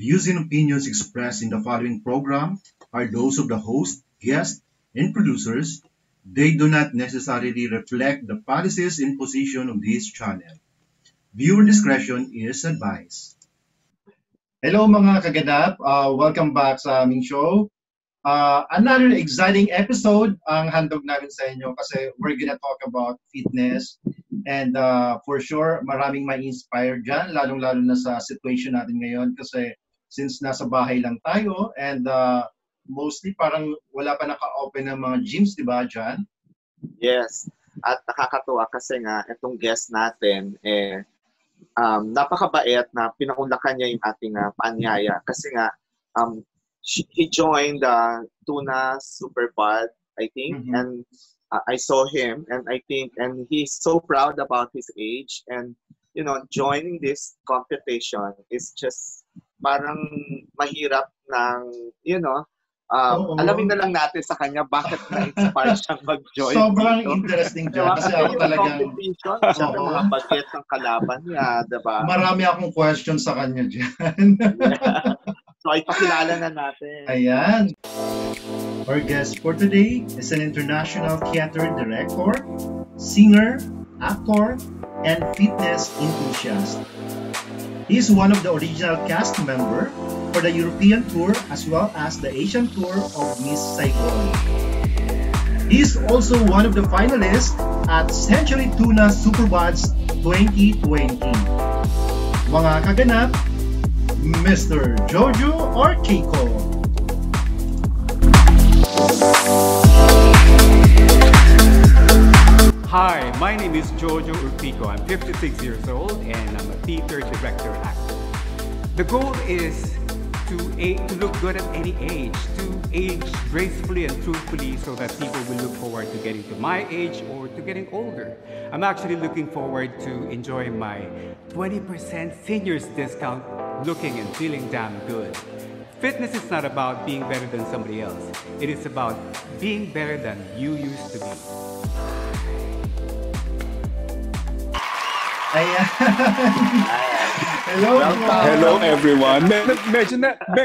views and opinions expressed in the following program are those of the host, guests, and producers. They do not necessarily reflect the policies and position of this channel. Viewer discretion is advised. Hello mga kaganap, welcome back sa aming show. Another exciting episode ang handog namin sa inyo kasi we're gonna talk about fitness and for sure maraming ma-inspire dyan, lalong-lalo na sa situation natin ngayon kasi since nasa bahay lang tayo and mostly parang wala pa naka-open ng mga gyms, di ba dyan? Yes, at nakakatuwa kasi nga itong guest natin napakabait na pinaunlakan niya yung ating paanyaya kasi nga he joined the Tuna Superbod, I think, and I saw him, and I think, and he's so proud about his age, and you know, joining this competition is just parang mahirap ng, you know, alamin na lang natin sa kanya bakit na-inspire siyang mag-join. Sobrang interesting dyan. Kasi ako talagang... competition, siyempre mga budget ng kalaban niya, diba? Marami akong questions sa kanya dyan. So, ipakilala na natin. Ayan. Our guest for today is an international theater director, singer, actor, and fitness enthusiast. He is one of the original cast member for the European tour as well as the Asian tour of Miss Saigon. He is also one of the finalists at Century Tuna Superbods 2020. Mga kaganap, Mr. Jojo Urquico. Hi, my name is Jojo Urquico. I'm 56 years old and I'm a theater director actor. The goal is to look good at any age, to age gracefully and truthfully so that people will look forward to getting to my age or to getting older. I'm actually looking forward to enjoying my 20% seniors discount looking and feeling damn good. Fitness is not about being better than somebody else. It is about being better than you used to be. Ayan. Hello. Hello everyone. Medyo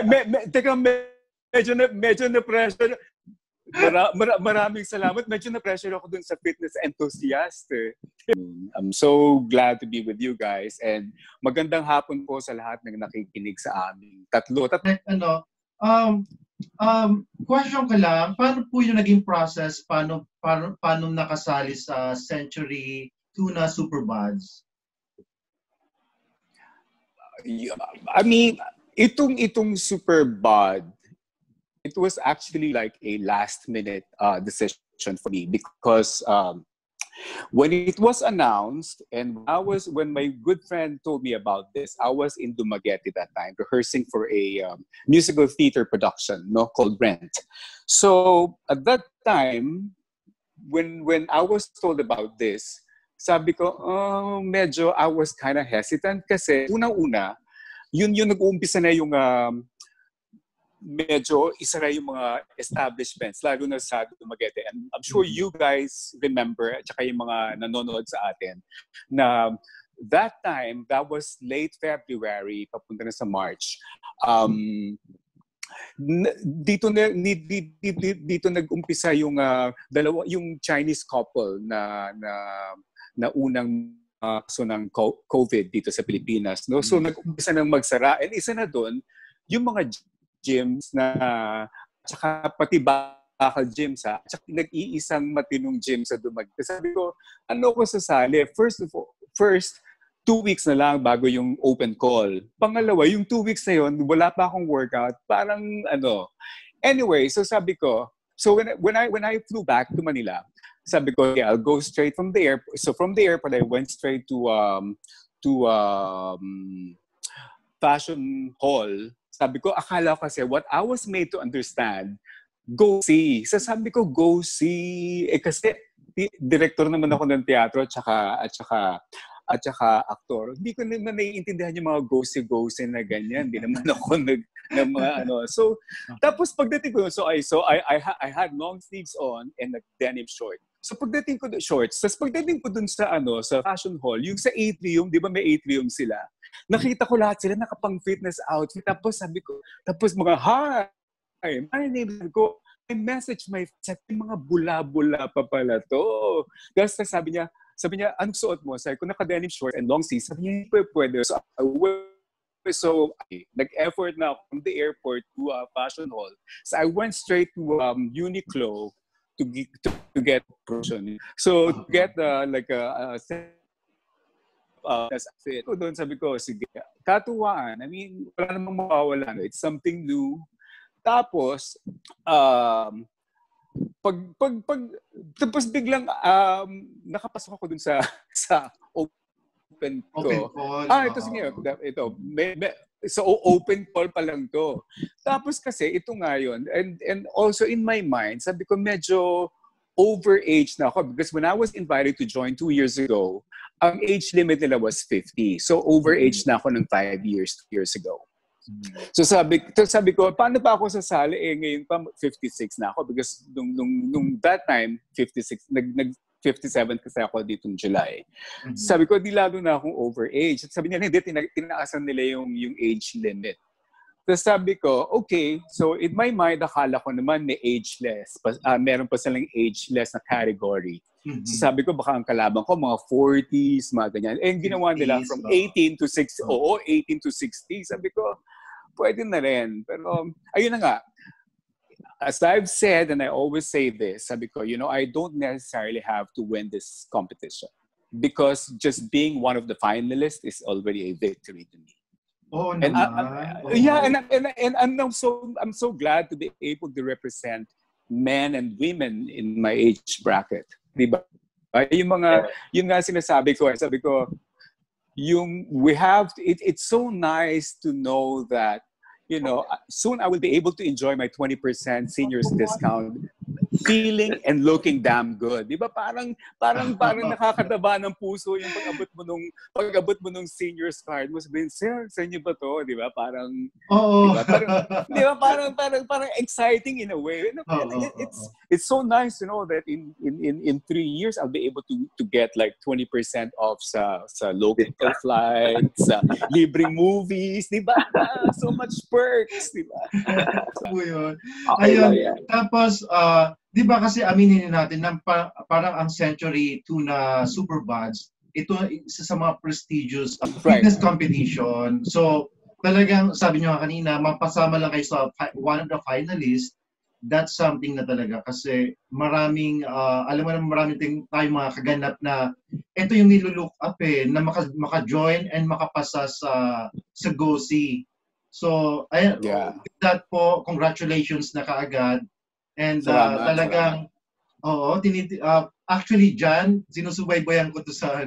na pressure. Maraming salamat. Medyo na pressure ako dun sa fitness enthusiast. I'm so glad to be with you guys and magandang hapon po sa lahat ng nakikinig sa amin. Tatlo. Question ka lang, paano po yung naging process? Paano nakasali sa Century Tuna Superbods? I mean, itong Superbod, it was actually like a last-minute decision for me because when it was announced and when my good friend told me about this, I was in Dumaguete that time rehearsing for a musical theater production called Rent. So at that time, when I was told about this, sabi ko, medyo I was kind of hesitant kasi unang-una, yun nag-uumpisa na yung medyo isa na yung mga establishments, lalo na sa Dumaguete. And I'm sure you guys remember, at saka yung mga nanonood sa atin, na that time, that was late February, papunta na sa March. Dito nag-umpisa yung yung Chinese couple na unang kaso ng COVID dito sa Pilipinas, no? So nag-umpisa nang magsara, and isa na doon yung mga gyms na tsaka pati bakal gyms tsaka nag-iisang matinong gym sa Dumaguete. Sabi ko, ano ko sasali? First 2 weeks na lang bago yung open call. Pangalawa, yung 2 weeks na yun, wala pa akong workout. Parang Anyway, so sabi ko, so when I flew back to Manila, sabi ko, yeah, I'll go straight from the airport. So from the airport, I went straight to Fashion Hall. Sabi ko, akala ko kasi what I was made to understand, go see. So sabi ko, go see. Kasi director naman ako ng teatro at saka aktor. Hindi ko naman naiintindihan yung mga go-see na ganyan. Hindi naman ako ng mga So, tapos pagdating ko, I had long sleeves on and a denim short. So pagdating ko shorts, tapos pagdating ko dun sa sa Fashion Hall, yung sa atrium, di ba may atrium sila? Nakita ko lahat sila nakapang-fitness outfit. Tapos sabi ko, mga, hi, my name is ko. I message my friends, mga bula-bula pa pala to. Tapos sabi niya, anong suot mo? Sabi ko, naka-denim shorts and long sleeves. Sabi niya, hindi pwede. So, nag-effort na ako from the airport to Fashion Hall. So, I went straight to Uniqlo to get promotion. So, to get like a fit. Doon sabi ko, sige, katuwaan. I mean, wala namang mawawala. No? It's something new. Tapos, tapos biglang nakapasok ako dun sa open ko. Ito sige, ito. So open call pa lang to. Tapos kasi ito nga yun. And also in my mind, sabi ko medyo overage na ako because when I was invited to join 2 years ago, ang age limit nila was 50. So overage na ako ng 5 years, 2 years ago. So sabi ko, paano pa ako sasali? Ngayon pa 56 na ako because nung that time 56 nag 57 kasi ako dito ng July. Sabi ko, di lalo na akong overage. At sabi niya, hindi, tinaasan nila yung age limit. Tapos sabi ko, okay, so in my mind, akala ko naman may ageless. Meron pa silang ageless na category. So sabi ko, baka ang kalaban ko, mga 40s, mga ganyan. And ginawa nila from 18 to 60. Oo, 18 to 60. Sabi ko, pwede na rin. Pero, ayun na nga. As I've said, and I always say this, sabi ko, I don't necessarily have to win this competition. Because just being one of the finalists is already a victory to me. Oh, and I'm so glad to be able to represent men and women in my age bracket. Diba? Yung nga sinasabi ko, it's so nice to know that, soon I will be able to enjoy my 20% seniors discount feeling and looking damn good. Di ba? Parang nakakataba ng puso yung pag-abot mo nung seniors card mo. Sabihin, sir, sa inyo ba to? Di ba? Parang, parang exciting in a way. It's so nice to know that in 3 years, I'll be able to get like 20% off sa local flights, sa libreng movies, di ba? So much perks, di ba? Ayun. Tapos, di ba kasi aminin natin na parang ang Century Tuna Superbods, ito isa sa mga prestigious fitness competition. So, talagang sabi nyo kanina, mapasama lang kayo sa one of the finalists. That's something na talaga kasi maraming, alam mo na maraming tayong mga kaganap na ito yung nilulook up na maka-join and makapasa sa GOSI. So, ayun, that po, congratulations na kaagad. And talagang, actually dyan, sinusubaybayan ko to sa,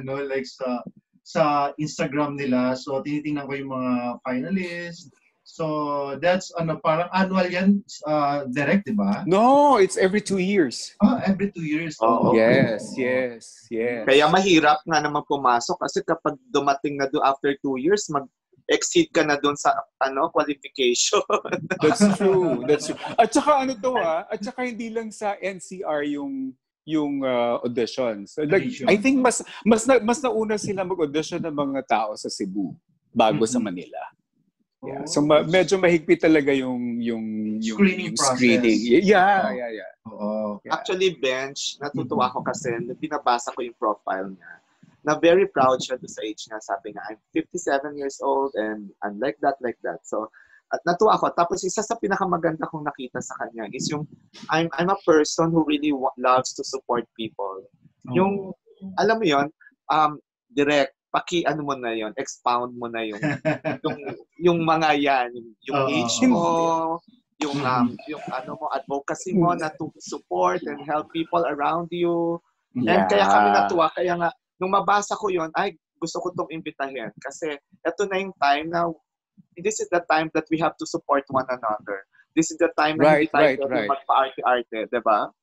sa Instagram nila. So, tinitingnan ko yung mga finalists. So, that's, parang annual yan, direct, di ba? No, it's every 2 years. Every 2 years. Yes. Kaya mahirap nga naman pumasok kasi kapag dumating na do after 2 years, exceed ka na doon sa qualification. That's true. At saka at saka hindi lang sa NCR yung auditions. Like, I think mas nauna sila mag-audition ng mga tao sa Cebu bago sa Manila. Yeah. So medyo mahigpit talaga yung screening process. Yeah. Actually, Bench, natutuwa ko kasi binabasa ko yung profile niya. Na very proud siya to sa age niya. Sabi nga, I'm 57 years old and I'm like that. So, at natuwa ako. Tapos isa sa pinakamaganda kong nakita sa kanya is yung, I'm a person who really loves to support people. Yung, alam mo yun, direct, mo na yun, expound mo na yung mga yan, yung age mo, yung advocacy mo na to support and help people around you. And kaya kami natuwa, kaya nga, nung mabasa ko yon, ay, gusto ko itong imbitahin. Kasi ito na yung time na, this is the time that we have to support one another. This is the time na hindi tayo magpa-arte-arte, diba?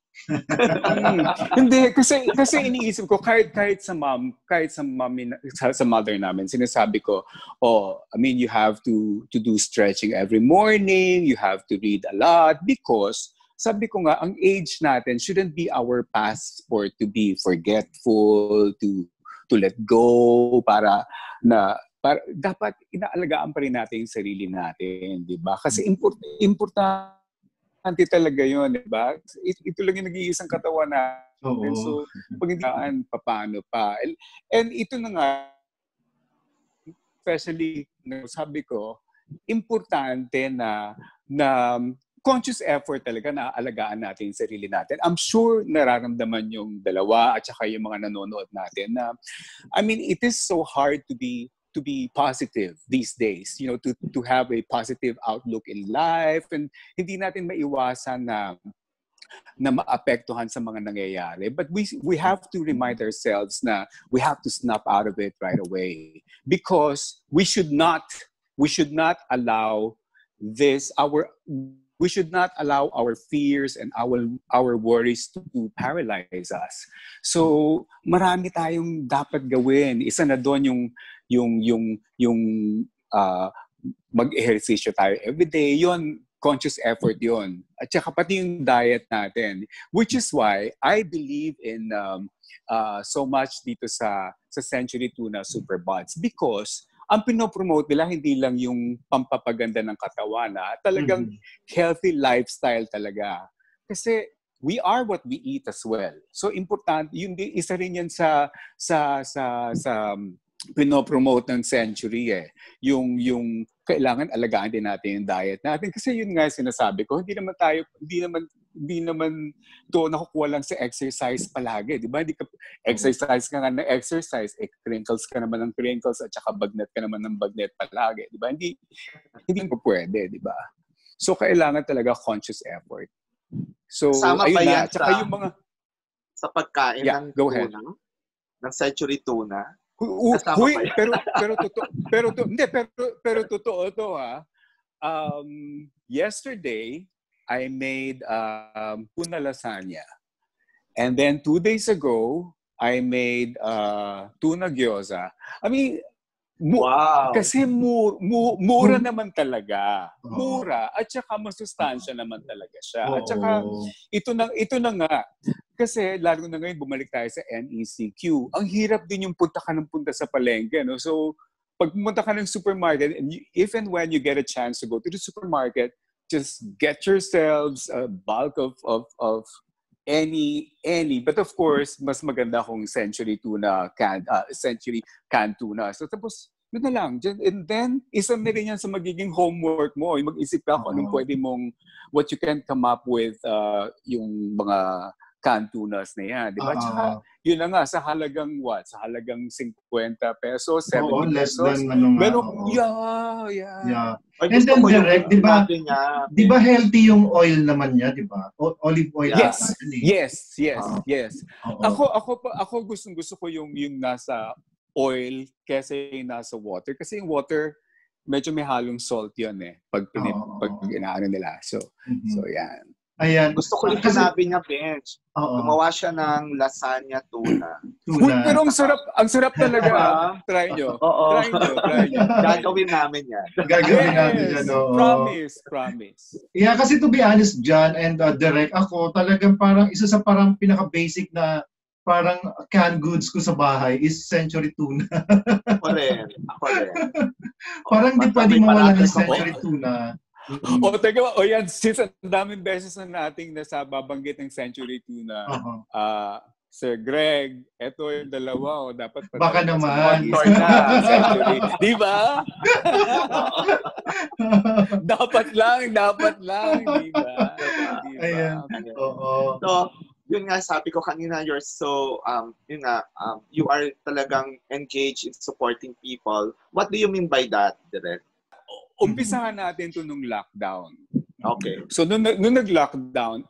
Hindi, kasi iniisip ko, kahit sa mother namin, sinasabi ko, you have to do stretching every morning, you have to read a lot, because sabi ko nga, ang age natin shouldn't be our passport to be forgetful, to let go, para na dapat inaalagaan pa rin natin yung sarili natin, di ba? Kasi importante talaga yun, di ba? Ito lang yung nag-iisang katawan natin. Oo. So, pag hindi paano pa. And ito na nga, especially, sabi ko, importante na conscious effort talaga na alagaan natin yung sarili natin. I'm sure nararamdaman yung dalawa at saka yung mga nanonood natin na, I mean, it is so hard to be positive these days, you know, to have a positive outlook in life, and hindi natin maiwasan na maapektuhan sa mga nangyayari. But we have to remind ourselves na we have to snap out of it right away, because we should not allow we should not allow our fears and our worries to paralyze us. So, marami tayong dapat gawin. Isa na doon yung mag-ehersisyo tayo everyday. Yon, conscious effort yon. At saka pati yung diet natin. Which is why I believe in so much dito sa Century Tuna Superbods, because ang pinopromote nila hindi lang yung pampapaganda ng katawan, talagang healthy lifestyle talaga. Kasi we are what we eat as well. So important, yun din, isa rin yan sa pinopromote ng Century yung kailangan alagaan din natin yung diet natin, kasi yun nga sinasabi ko, hindi naman to nakukuha lang sa exercise palagi, di ba? Hindi ka exercise ka nga ng exercise, crinkles ka naman ng crinkles at saka bagnet ka naman ng bagnet palagi, di ba? Hindi mo pwede, di ba? So kailangan talaga conscious effort. So kasama ayun ba yan na, tsaka yung mga sa pagkain ng tuna, ng Century Tuna? Huy, pero totoo to yesterday I made tuna lasagna, and then 2 days ago I made tuna gyoza. I mean, wow. Kasi mura naman talaga. Mura at saka masustansya naman talaga siya. At saka ito na nga. Kasi lalo na ngayon bumalik tayo sa NECQ. Ang hirap din yung punta sa palengke, no? So pag pumunta ka ng supermarket, and if and when you get a chance to go to the supermarket, just get yourselves a bulk of any, but of course mas maganda kung Century canned tuna. So tapos yun na lang. And then isa na rin yan sa magiging homework mo. Mag-isip ka kung anong pwede mong, what you can come up with yung mga canned tunas na yan, di ba? Tsaka, yun na nga, sa halagang what? Sa halagang 50 pesos, 70 pesos. Meron, yeah. And then direct, di ba healthy yung oil naman niya, di ba? Olive oil. Yes. Ako gusto ko yung nasa oil kesa yung nasa water. Kasi yung water, medyo may halong salt yun pag inaano nila. So yan. Ayan. Gusto ko yung sinabi niya, Bench. Gumawa siya ng lasagna tuna. Pero ang sarap talaga. Try nyo. Try nyo. Gagawin namin yan. Promise. Yeah, kasi to be honest, John and Direk, ako talagang parang isa sa parang pinaka-basic na parang canned goods ko sa bahay is Century Tuna. Ako rin. Parang di pwede mawala ng Century Tuna. Teka, yan, since ang daming beses na nating babanggit ng Century Tuna, Sir Greg, eto yung dalawa, dapat baka naman. Century. Di ba? dapat lang, di ba? Ayan. So, yun nga, sabi ko kanina, you're so, you are talagang engaged in supporting people. What do you mean by that, Direk? Umpisahan natin to nung lockdown. Okay. So nung nag-lockdown,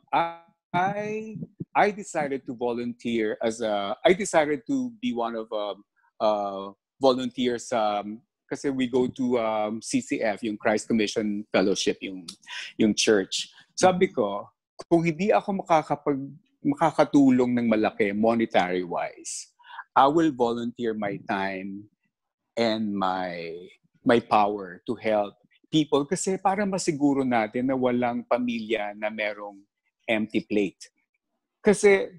I decided to volunteer I decided to be one of volunteers kasi we go to CCF, yung Christ Commission Fellowship, yung church. Sabi ko, kung hindi ako makakatulong ng malaki monetary wise, I will volunteer my time and my power to help people, kasi para masiguro natin na walang pamilya na merong empty plate. Kasi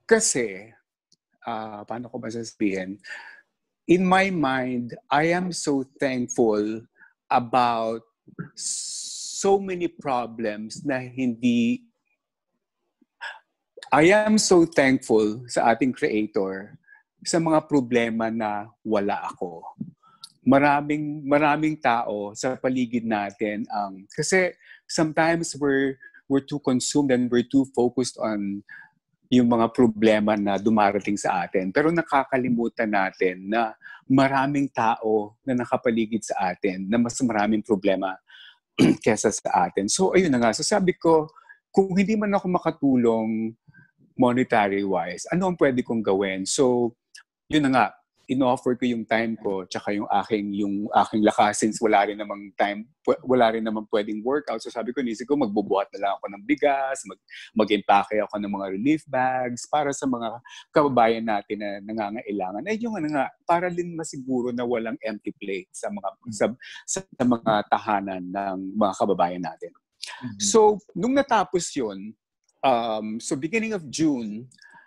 Kasi, paano ko ba sasabihin? In my mind, I am so thankful about so many problems na hindi... I am so thankful sa ating Creator sa mga problema na wala ako. Maraming tao sa paligid natin kasi sometimes we're too consumed and we're too focused on yung mga problema na dumarating sa atin. Pero nakakalimutan natin na maraming tao na nakapaligid sa atin na mas maraming problema kesa sa atin. So ayun na nga. So sabi ko, kung hindi man ako makatulong monetary-wise, ano ang pwede kong gawin? So yun na nga. In-offer ko yung time ko tsaka yung aking lakas since wala rin namang pwedeng workout. So sabi ko, nisip ko, magbubuhat na lang ako ng bigas, mag-impake ako ng mga relief bags para sa mga kababayan natin na nangangailangan. Yung nga, para din masiguro na walang empty plate sa mga tahanan ng mga kababayan natin. Mm-hmm. So, nung natapos yun, so beginning of June,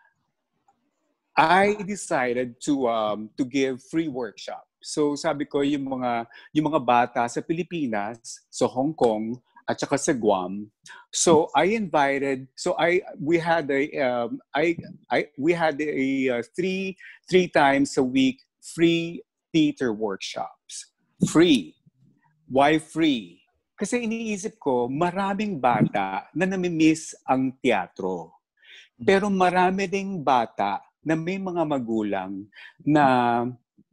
I decided to give free workshop. So sabi ko yung mga bata sa Pilipinas, sa Hong Kong at saka sa Guam. So we had a three times a week free theater workshops. Free. Why free? Kasi iniisip ko maraming bata na namimiss ang teatro. Pero marami ding bata na may mga magulang na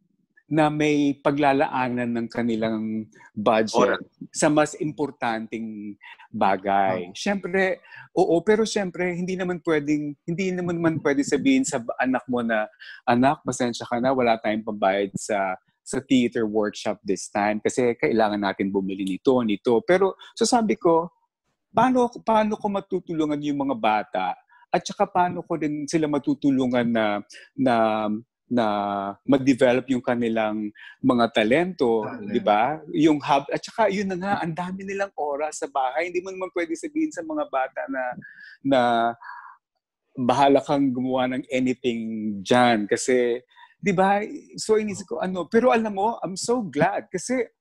may paglalaanan ng kanilang budget sa mas importanteng bagay. Siyempre, oo, pero siyempre hindi naman pwede sabihin sa anak mo na, anak, pasensya ka na, wala tayong pambayad sa theater workshop this time kasi kailangan natin bumili nito. Pero so sabi ko, paano ko matutulungan yung mga bata? At saka paano ko din sila matutulungan na mag-develop yung kanilang mga talento, di ba? Yung hub, at saka yun na nga, ang dami nilang oras sa bahay. Hindi mo naman pwede sabihin sa mga bata na bahala kang gumawa ng anything dyan. Kasi, di ba? So inisip ko, pero alam mo, I'm so glad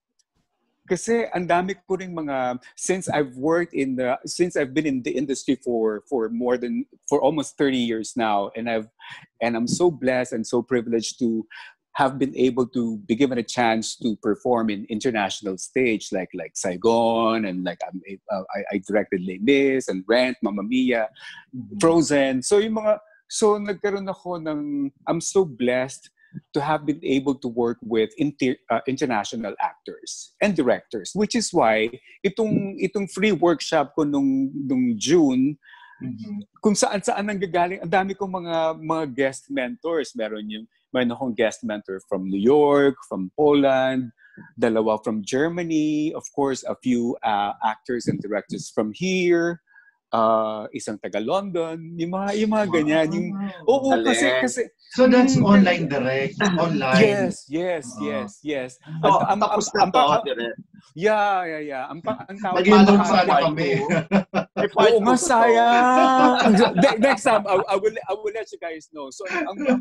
kasi ang dami ko ring mga since I've been in the industry for almost 30 years now, and I'm so blessed and so privileged to have been able to be given a chance to perform in international stage like Saigon, and like I directed Les Mis and Rent, Mamma Mia, Frozen. So nagkaroon ako I'm so blessed to have been able to work with international actors and directors, which is why itong free workshop ko nung June, kung saan nanggagaling, ang dami kong mga guest mentors. Meron akong guest mentor from New York, from Poland, dalawa from Germany, of course a few actors and directors from here, isang taga London, yung mga ganyan. Oo, kasi so that's online direct, online. Yes. Tapos na to, direct. Yeah. Ang tawag nag-involve sana kami. Oo nga, sayang. Next time, I will let you guys know. So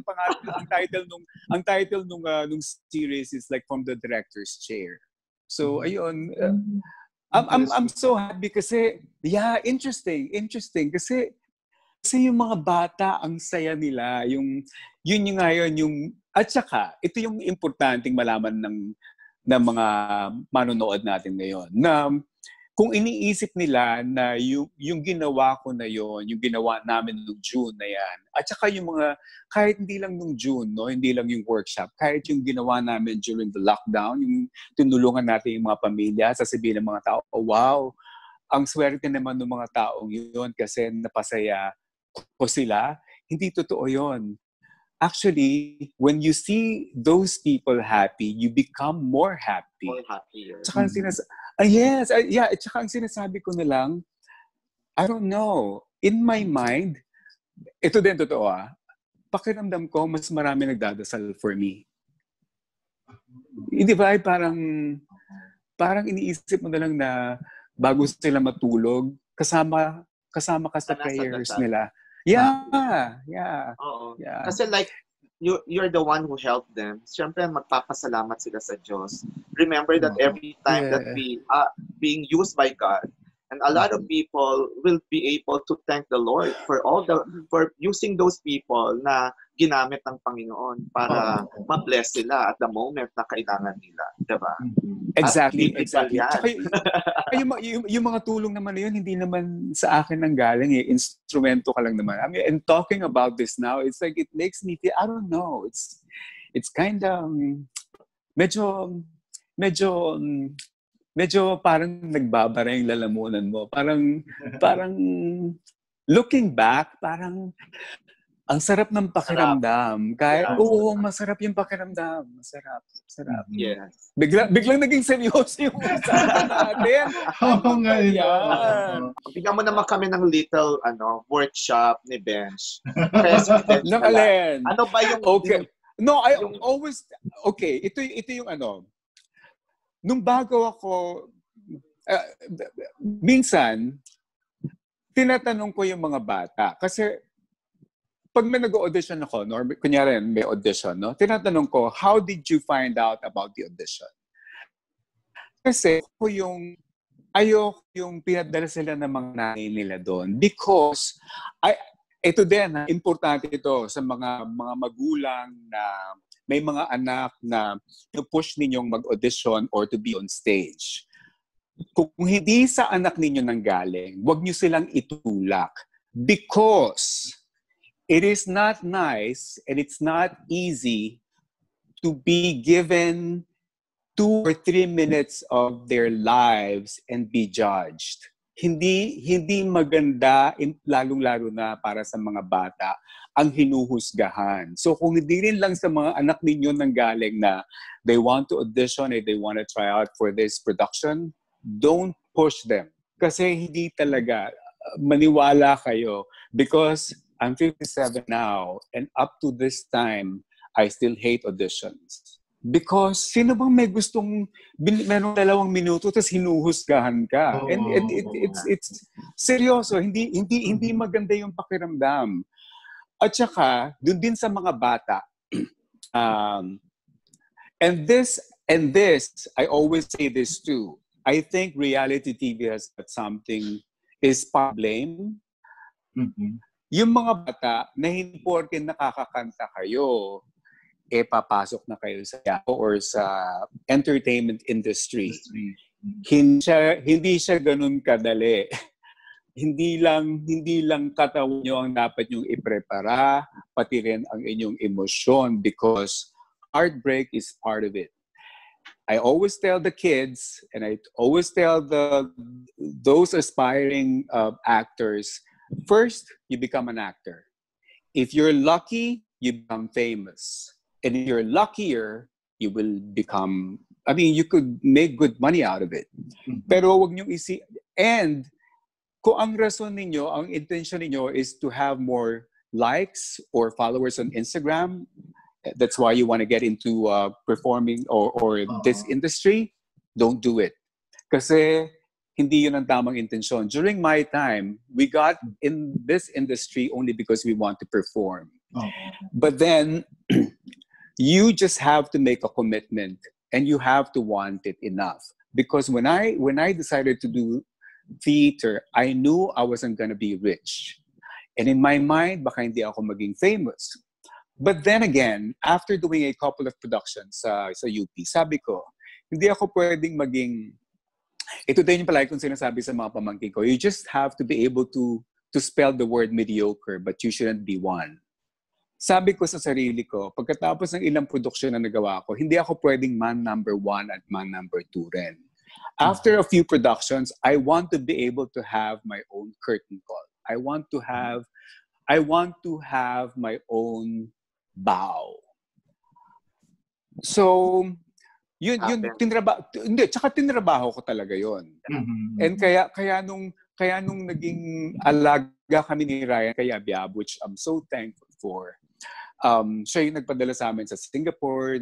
ang title nung series is like From the Director's Chair. So ayun. I'm so happy kasi, interesting kasi yung mga bata, ang saya nila, yun ngayon, at saka, ito yung importanteng malaman ng mga manonood natin ngayon, na kung iniisip nila na yung ginawa ko na yon, yung ginawa namin noong June na yan, at saka yung mga, kahit hindi lang noong June, no, hindi lang yung workshop, kahit yung ginawa namin during the lockdown, yung tinulungan natin yung mga pamilya, sasabihin ng mga tao, oh, wow, ang swerte naman ng mga taong yun kasi napasaya ko sila. Hindi totoo yon. Actually, when you see those people happy, you become more happy. More happier. Tsaka yes. At saka ang sinasabi ko na lang, I don't know. In my mind, ito din totoo pakiramdam ko, mas marami nagdadasal for me. Hindi ba? Parang iniisip mo na lang na bago sila matulog, kasama ka sa prayers nila. Yeah. Oo. Yeah. Kasi like, you're the one who helped them. Siyempre, magpapasalamat sila sa Diyos. Remember that every time that we are being used by God, and a lot of people will be able to thank the Lord for using those people na ginamit ng Panginoon para ma-bless sila at the moment na kailangan nila, diba? Exactly. Yan. Tsaka yung mga tulong naman na yun, hindi naman sa akin nang galing eh. Instrumento ka lang naman. I mean, and talking about this now, it's like it makes me feel, I don't know, it's kind of medyo parang nagbabara yung lalamunan mo. Parang looking back, parang ang sarap ng pakiramdam. Kahit, masarap yung pakiramdam. Masarap. Yes. Biglang naging seryoso yung usapan natin. Oo nga yan. Bigyan mo naman kami ng little workshop ni Bench. Kaya si Bench alin? Ano ba yung... Okay. No, I always... Okay, ito yung nung bago ako... minsan, tinatanong ko yung mga bata. Kasi pag may nag-audition ako, kunyari may audition, no? Tinatanong ko, how did you find out about the audition? Kasi ayoko yung pinadala sila ng mga nanay nila doon. Because, ito din, importante ito sa mga magulang na may mga anak na push ninyong mag-audition or to be on stage. Kung hindi sa anak ninyo nanggaling, huwag nyo silang itulak. Because it is not nice and it's not easy to be given 2 or 3 minutes of their lives and be judged. Hindi maganda, lalong-lalo na para sa mga bata, ang hinuhusgahan. So kung hindi rin lang sa mga anak ninyo nanggaling na they want to audition and they want to try out for this production, don't push them. Kasi hindi talaga, maniwala kayo. Because I'm 57 now, and up to this time, I still hate auditions. Because sino bang may gustong merong 2 minuto tapos hinuhusgahan ka? And it's seryoso, hindi maganda yung pakiramdam. At saka, dun din sa mga bata, and this, I always say this too, I think reality TV has got something, is pa-blame. Yung mga bata na hindi porke nakakakanta kayo, papasok na kayo sa or sa entertainment industry. Hindi siya ganun kadali. hindi lang katawan nyo ang dapat nyong iprepara, pati rin ang inyong emosyon because heartbreak is part of it. I always tell the kids and I always tell those aspiring actors, first, you become an actor. If you're lucky, you become famous. And if you're luckier, you will become, you could make good money out of it. Pero wag niyong and kung ang rason ninyo, ang intention ninyo is to have more likes or followers on Instagram, that's why you want to get into performing or this industry, don't do it. Kasi hindi yun ang tamang intensyon. During my time, we got in this industry only because we want to perform. But then, you just have to make a commitment and you have to want it enough. Because when I decided to do theater, I knew I wasn't going to be rich. And in my mind, baka hindi ako maging famous. But then again, after doing a couple of productions sa UP, sabi ko, hindi ako pwedeng maging... Ito din yung palagi kong sinasabi sa mga pamangkin ko. You just have to be able to spell the word mediocre, but you shouldn't be one. Sabi ko sa sarili ko, pagkatapos ng ilang produksyon na nagawa ko, hindi ako pwedeng man number 1 at man number 2 rin. After a few productions, I want to be able to have my own curtain call. I want to have my own bow. So, yun tinrabaho ko talaga yun. And kaya nung naging alaga kami ni Ryan kay Abiab, which I'm so thankful for. Siya yung nagpadala sa amin sa Singapore.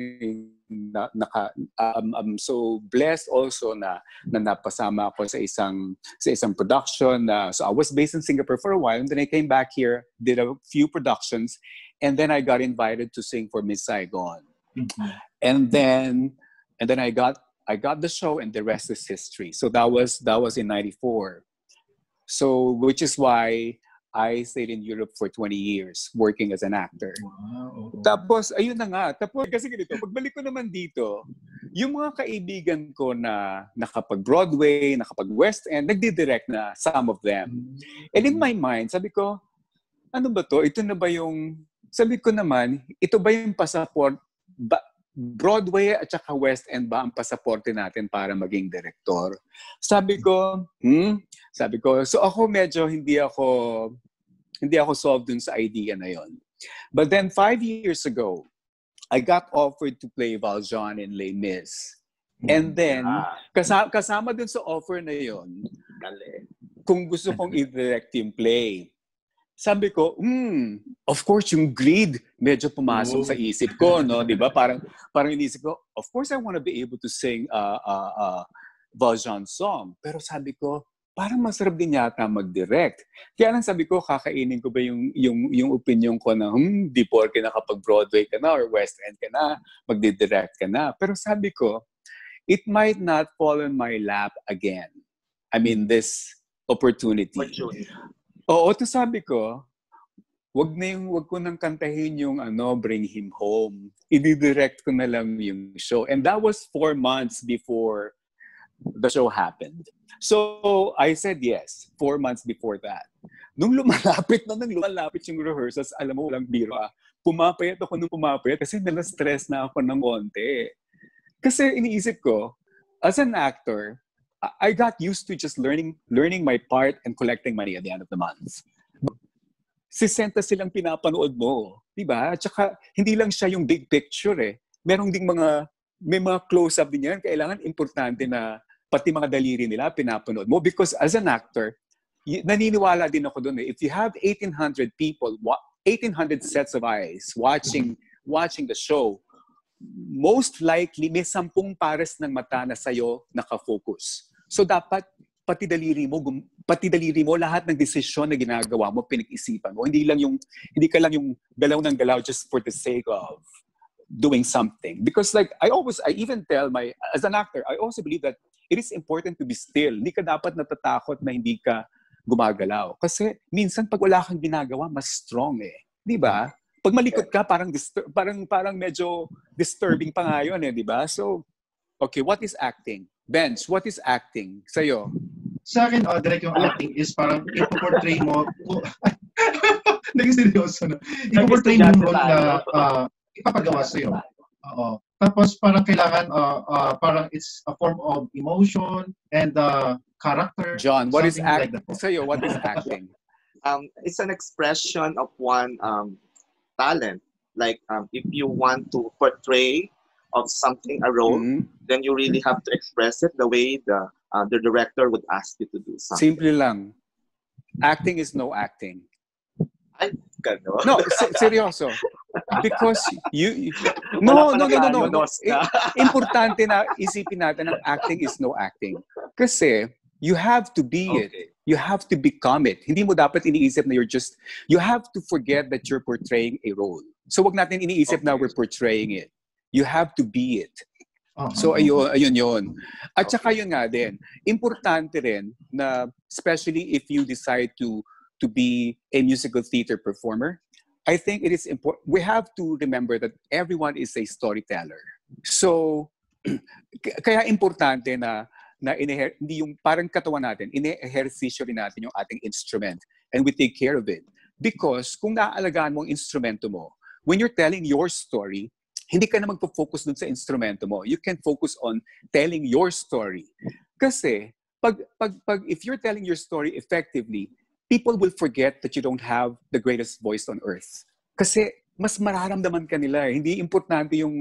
I'm so blessed also na napasama ako sa isang production. So I was based in Singapore for a while, and then I came back here, did a few productions, and then I got invited to sing for Miss Saigon. And then I got the show, and the rest is history. So that was in '94. So which is why I stayed in Europe for 20 years working as an actor. Wow. Tapos, ayun na nga. Tapos, kasi ganito, pagbalik ko naman dito, yung mga kaibigan ko na nakapag-Broadway, nakapag-West End, nagdi-direct na, some of them. And in my mind, sabi ko, ano ba to? Ito na ba yung, sabi ko naman, ito ba yung passport, Broadway at saka West End ba ang pasaporte natin para maging direktor? Sabi ko, so ako medyo hindi ako solved dun sa idea na yon. But then 5 years ago, I got offered to play Valjean in Les Mis. And then, kasama dun sa offer na yon, kung gusto kong i-direct yung play, sabi ko, of course, yung greed medyo pumasok sa isip ko, no? Di ba? Parang inisip ko, of course, I want to be able to sing Valjean song. Pero sabi ko, parang masarap din yata mag-direct. Kaya lang sabi ko, kakainin ko ba yung opinion ko na, di porke nakapag-Broadway ka na or West End ka na, magdi-direct ka na. Pero sabi ko, it might not fall in my lap again. I mean, this opportunity. Oo, to sabi ko, wag ko nang kantahin yung Bring Him Home. I-direct ko na lang yung show. And that was 4 months before the show happened. So, I said yes, 4 months before that. Nung lumalapit yung rehearsals, alam mo, walang biro. Pumapayat ako kasi nala-stress na ako ng konti. Kasi iniisip ko, as an actor, I got used to just learning my part and collecting money at the end of the month. 60 silang pinapanood mo, di ba? At saka, hindi lang siya yung big picture eh. May mga close-up din yan. Kailangan importante na pati mga daliri nila pinapanood mo. Because as an actor, naniniwala din ako doon eh. If you have 1,800 people, 1,800 sets of eyes watching the show, most likely may 10 pares ng mata na sa'yo nakafocus. So dapat pati daliri mo lahat ng desisyon na ginagawa mo pinag-isipan mo. Hindi ka lang yung galaw ng galaw just for the sake of doing something. Because I even tell as an actor, I also believe that it is important to be still. Hindi ka dapat natatakot na hindi ka gumagalaw. Kasi minsan pag wala kang ginagawa, mas strong eh. Di ba? Pag malikot ka, parang medyo disturbing pa nga yun eh, di ba? So, okay, what is acting? Benz, what is acting sa'yo? Sa akin, direct yung acting is parang ipo-portray mo, naging seryoso, no? Ipo-portray mo yung role na ipapagawa sa'yo. Oo. Tapos parang kailangan, parang it's a form of emotion and character. John, what is acting? Sa'yo, what is acting? It's an expression of one talent. Like if you want to portray of something, a role, then you really have to express it the way the director would ask you to do something. Simple lang. Acting is no acting. Ay, gano'n. No, seryoso. Because no. Importante na isipin natin ang acting is no acting. Kasi you have to be it. You have to become it. Hindi mo dapat iniisip na you have to forget that you're portraying a role. So wag natin iniisip na we're portraying it. You have to be it. So ayun yun. At saka yun nga din, importante rin na especially if you decide to be a musical theater performer, I think it is important. We have to remember that everyone is a storyteller. So kaya importante na hindi yung parang katawan natin, ine-ehersisyo rin natin yung ating instrument and we take care of it. Because kung naaalagaan mo ang instrumento mo, when you're telling your story, hindi ka na magpo-focus dun sa instrumento mo. You can focus on telling your story. Kasi, if you're telling your story effectively, people will forget that you don't have the greatest voice on earth. Kasi, mas mararamdaman ka nila. Hindi importante yung,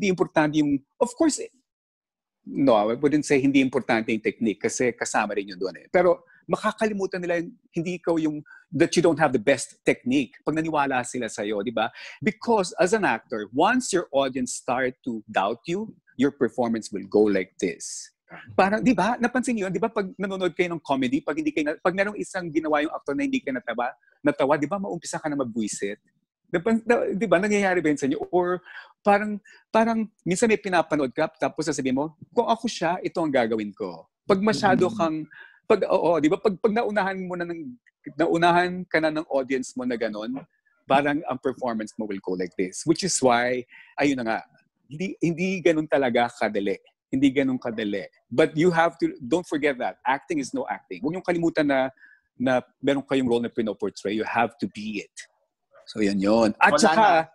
of course, no, I wouldn't say hindi importante yung technique kasi kasama rin yun doon eh. Pero makakalimutan nila hindi ikaw yung that you don't have the best technique pag naniwala sila sa'yo, di ba? Because as an actor, once your audience start to doubt you, your performance will go like this. Parang, di ba? Napansin niyo, di ba, pag nanonood kayo ng comedy, pag merong isang ginawa yung actor na hindi ka natawa, di ba, maumpisa ka na magbuisit? Di ba, nangyayari ba yun sa inyo? Or parang, minsan may pinapanood ka, tapos sasabihin mo, kung ako siya, ito ang gagawin ko. Pag masyado kang, di ba, pag naunahan ka na ng audience mo na ganon, parang ang performance mo will go like this. Which is why, ayun na nga, hindi ganun talaga kadali. Hindi ganun kadali. But you have to, don't forget that, acting is no acting. Huwag niyong kalimutan na meron kayong role na pinoportray, you have to be it. So yun. At saka,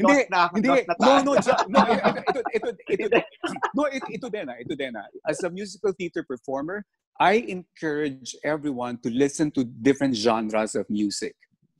ito din. As a musical theater performer, I encourage everyone to listen to different genres of music.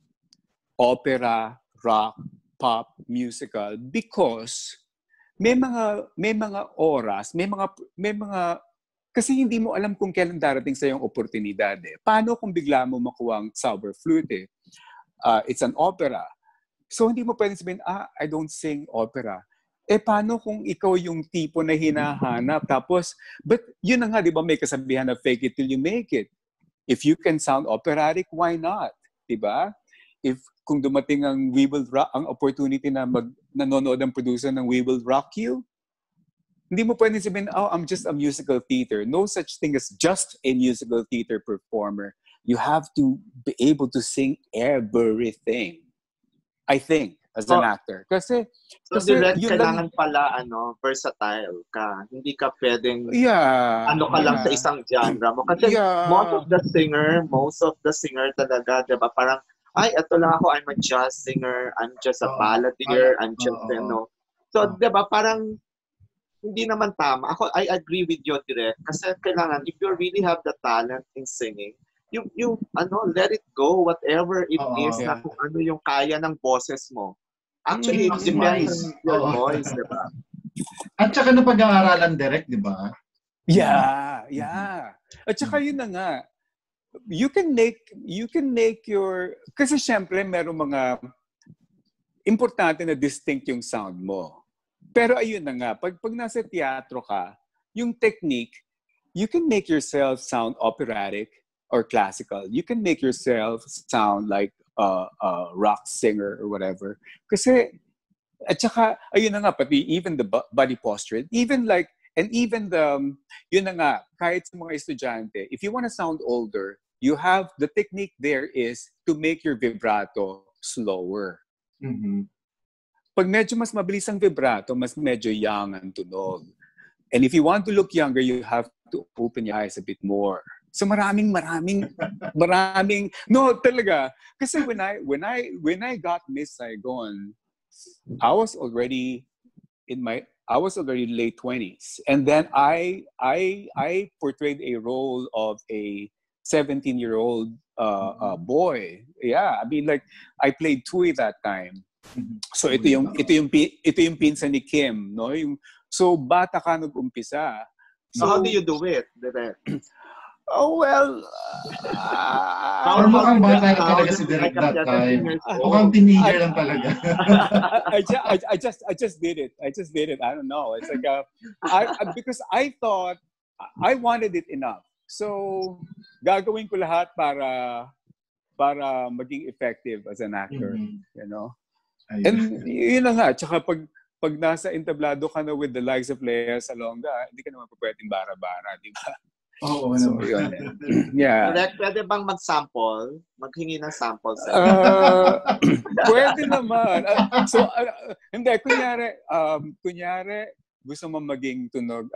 Opera, rock, pop, musical, because may mga oras, may mga kasi hindi mo alam kung kailan darating sa yung oportunidad eh. Paano kung bigla mo makuha ang sour flute eh? It's an opera. So hindi mo pwedeng sabihin, I don't sing opera. Paano kung ikaw yung tipo na hinahanap? Tapos, but yun na nga, di ba, may kasabihan na fake it till you make it. If you can sound operatic, why not? Di ba? Kung dumating ang ang opportunity na nanonood ang producer ng We Will Rock You, hindi mo pwedeng sabihin, I'm just a musical theater. No such thing as just a musical theater performer. You have to be able to sing everything. I think, as an actor. Kasi direct, kailangan pala, versatile ka. Hindi ka pwedeng, ka lang sa isang genre mo. Kasi most of the singer talaga, diba, parang, ito lang ako, I'm a jazz singer, I'm just a balladeer, I'm just, So, diba, parang, hindi naman tama. I agree with you, Direk. Kasi kailangan, if you really have the talent in singing, you let it go, whatever it is, na kung ano yung kaya ng boses mo. Actually, it depends on your voice, diba? At saka na pag-aaralan direct, diba? Yeah. At saka yun na nga, you can make your, kasi syempre meron mga importante na distinct yung sound mo. Pero ayun na nga, pag nasa teatro ka, yung technique, you can make yourself sound operatic or classical. You can make yourself sound like a rock singer or whatever. Kasi, at saka, ayun na nga, pati even the body posture, even yun na nga, kahit sa mga estudyante, if you want to sound older, the technique there is to make your vibrato slower. Mm-hmm. Pag medyo mas mabilis ang vibrato, mas medyo young ang tunog. And if you want to look younger, you have to open your eyes a bit more. So maraming no, talaga. Kasi when I got Miss Saigon, I was already late 20s. And then I portrayed a role of a 17-year-old boy. Yeah, I mean, like, I played Tui that time. So ito yung pinsan ni Kim, no? So bata ka nag-umpisa. So how do you do it? Oh well, mukhang bata na talaga si Derek that time. Mukhang teenager lang talaga. I just did it. I don't know. It's like because I thought I wanted it enough. So gagawin ko lahat para maging effective as an actor, you know. Ayun. And yun na nga, tsaka pag nasa entablado ka na with the likes of Lea Salonga, hindi ka naman pwedeng bara-bara, di ba? Oo, so, yun. Yeah. Pwede bang mag-sample? Maghingi ng sample sa pwede naman. Hindi, kunyari, gusto mo maging tunog,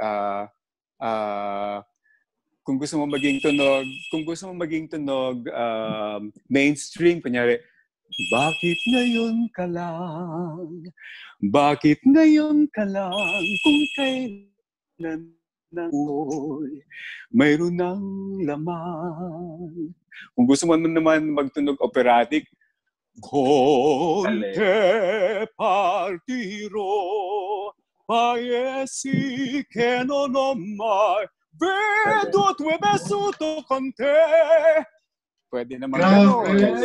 kung gusto mo maging tunog mainstream, kunyari, bakit ngayon ka lang? Bakit ngayon ka lang? Kung kailan ako'y mayroon ng laman. Kung gusto mo naman magtunog operatic, Conte partiro, paesi che non ho mai Vedo tue besuto con te. Pwede naman Grabe.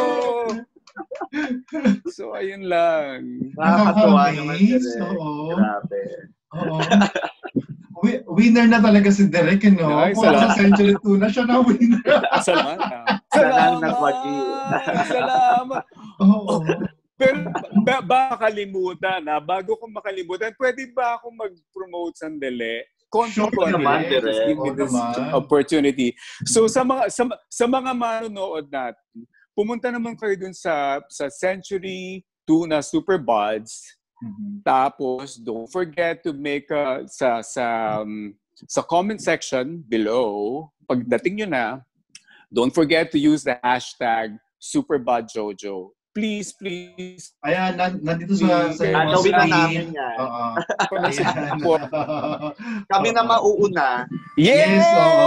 So, ayun lang. Nakakatuwa naman si Nakaka-amaze. Derek. Oo. Grabe. Oo. Winner na talaga si Derek, no? Ay, Kung sa Century Tuna, siya na winner. Salamat. Siya na ang nagwagi. Salamat. Oo. Pero baka kalimutan, bago ko makalimutan, pwede ba ako mag-promote sandali? Sure naman, Derek. Just give me this opportunity. So sa mga manonood natin, pumunta naman kayo dun sa Century Tuna Superbods. Tapos don't forget to make sa comment section below, pagdating nyo na, don't forget to use the hashtag #SuperbodJojo. Please. Ayan, nandito sa gawin na namin yan. Kami na mauuna. Yes!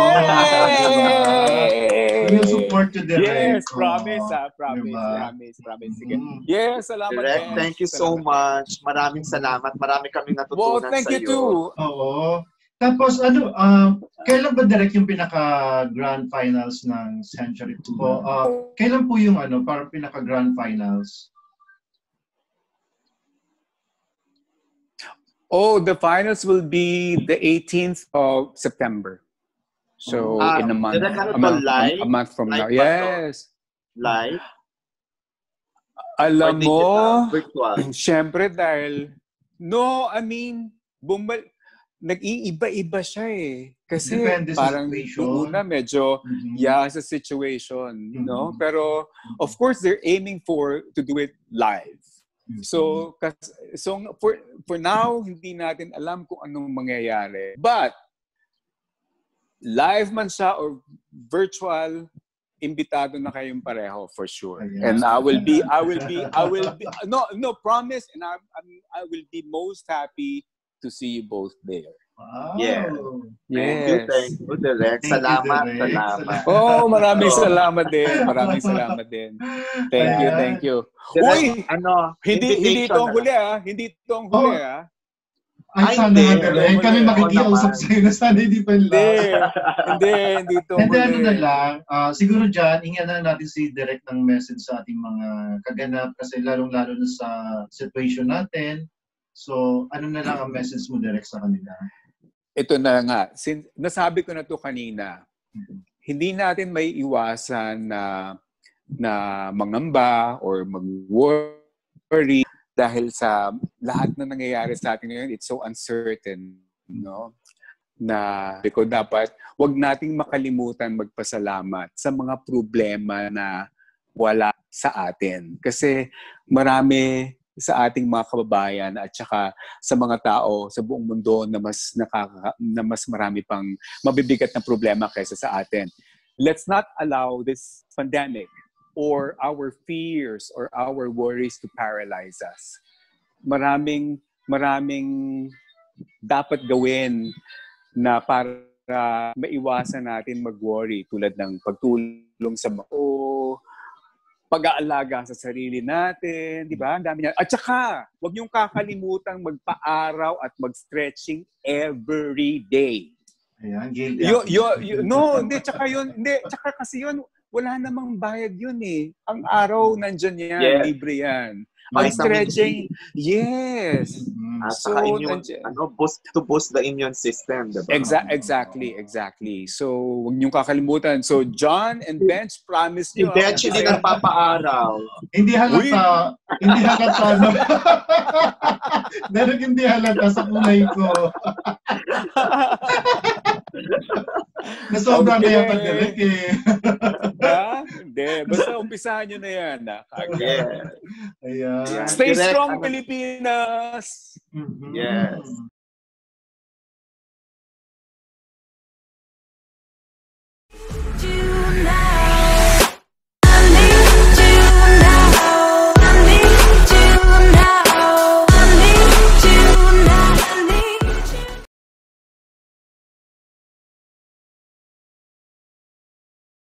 We will support you, Derek. Yes, promise. Sige. Yes, salamat. Derek, thank you so much. Maraming salamat. Marami kaming natutunan sa iyo. Thank you too. Oo. Tapos kailan ba Derek yung pinaka-grand finals ng Century Tuna? Kailan po yung parang pinaka-grand finals? The finals will be the 18th of September. So in a month. A month from now. Yes. Live? Alam mo, virtual. Syempre dahil nag-iiba-iba siya eh. Kasi depende parang una medyo sa situation, no? Pero of course they're aiming to do it live. So for now hindi natin alam kung anong mangyayari. But live man siya or virtual, imbitado na kayong pareho for sure. And I will be promise, and I will be most happy to see you both there. Wow. Yeah. Yes. Thank you, Derek. Salamat. Maraming salamat din. Thank you. Derek, hindi ito ang huli Ay, sana Derek. Kami makikiusap sa'yo na sana hindi pa Hindi ito ang huli. Na lang, siguro dyan, ingyan na natin si Derek ng message sa ating mga kaganap kasi lalong-lalo na sa situation natin. So, ano na lang ang message mo, Derek, sa kanila? Ito na nga. Nasabi ko na to kanina. Hindi natin may iwasan na mangamba or mag-worry dahil sa lahat na nangyayari sa atin ngayon. It's so uncertain, no? Na dapat wag nating makalimutan magpasalamat sa mga problema na wala sa atin. Kasi marami sa ating mga kababayan at saka sa mga tao sa buong mundo na mas marami pang mabibigat na problema kaysa sa atin. Let's not allow this pandemic or our fears or our worries to paralyze us. Maraming dapat gawin na para maiwasan natin mag-worry tulad ng pagtulong sa pag-aalaga sa sarili natin, di ba? Ang dami niya. At saka, huwag niyong kakalimutang magpa-araw at mag-stretching every day. Ayan, guilty. Tsaka kasi yun, wala namang bayad yun eh. Ang araw nandyan yan, libre yan. Ang stretching, yes. So, to boost the immune system. Diba? Exactly. So, huwag niyong kakalimutan. So, John and Bench, promise niyo. Bench, hindi nagpapaaraw. Hindi halata. Derek, hindi halata sa kulay ko. Nasobra na yata, Derek eh. Hindi. Basta umpisahan nyo na yan. Ayan. Stay strong, Pilipinas! Yes. Tonight.